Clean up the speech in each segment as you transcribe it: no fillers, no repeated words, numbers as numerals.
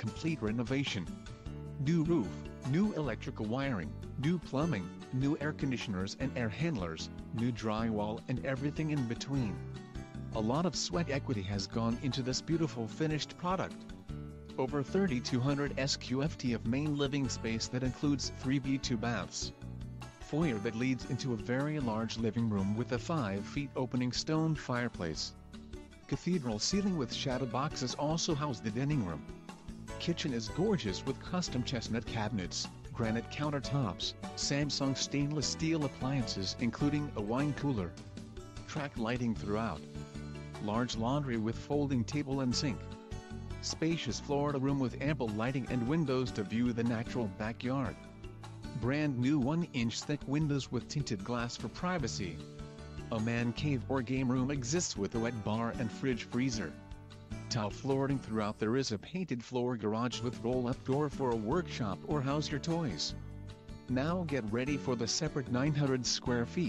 complete renovation. New roof, new electrical wiring, new plumbing, new air conditioners and air handlers, new drywall and everything in between. A lot of sweat equity has gone into this beautiful finished product. Over 3,200 sqft of main living space that includes 3 B2 baths. Foyer that leads into a very large living room with a 5-feet opening stone fireplace. Cathedral ceiling with shadow boxes also house the dining room. Kitchen is gorgeous with custom chestnut cabinets, granite countertops, Samsung stainless steel appliances including a wine cooler. Track lighting throughout. Large laundry with folding table and sink. Spacious Florida room with ample lighting and windows to view the natural backyard. Brand new 1-inch thick windows with tinted glass for privacy. A man cave or game room exists with a wet bar and fridge freezer. Tile flooring throughout. There is a painted floor garage with roll-up door for a workshop or house your toys. Now get ready for the separate 900 square feet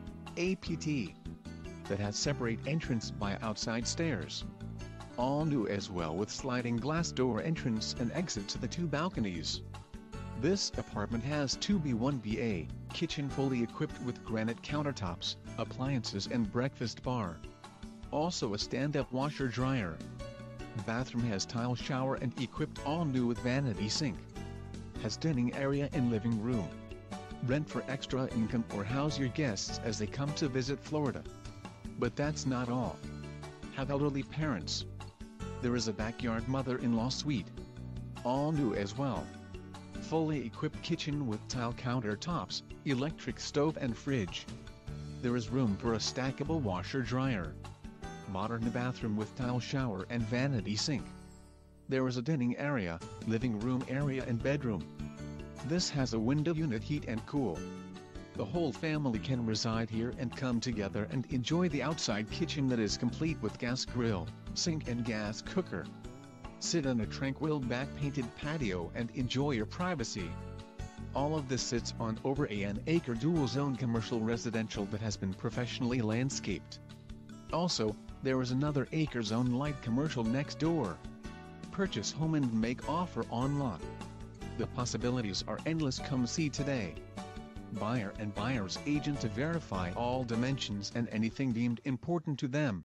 APT that has separate entrance by outside stairs. All new as well with sliding glass door entrance and exit to the 2 balconies. This apartment has 2B1BA, kitchen fully equipped with granite countertops, appliances and breakfast bar. Also a stand-up washer dryer. Bathroom has tile shower and equipped all new with vanity sink. Has dining area and living room. Rent for extra income or house your guests as they come to visit Florida. But that's not all. Have elderly parents. There is a backyard mother-in-law suite. All new as well. Fully equipped kitchen with tile countertops, electric stove and fridge. There is room for a stackable washer dryer. Modern bathroom with tile shower and vanity sink. There is a dining area, living room area and bedroom. This has a window unit heat and cool. The whole family can reside here and come together and enjoy the outside kitchen that is complete with gas grill, sink and gas cooker. Sit on a tranquil back-painted patio and enjoy your privacy. All of this sits on over an acre dual-zone commercial residential that has been professionally landscaped. Also, there is another acre zone light commercial next door. Purchase home and make offer on lot. The possibilities are endless. Come see today. Buyer and buyer's agent to verify all dimensions and anything deemed important to them.